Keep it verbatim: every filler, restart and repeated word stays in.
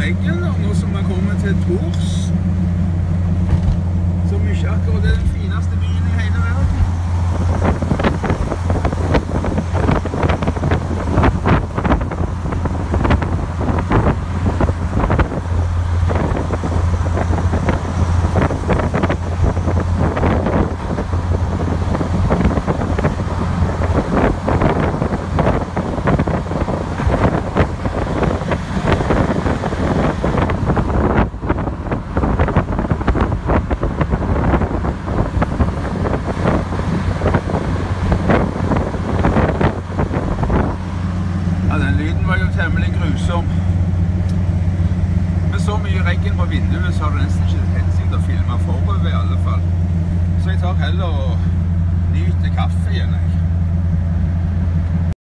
regn nå som man kommer til Tours. Som ikke akkurat er den fineste byen i hele verden. Temmelig grusom. Med så mye regn på vinduet så har det nesten ikke hensikt å filme forover i alle fall. Så jeg tar heller og nyter kaffe igjen.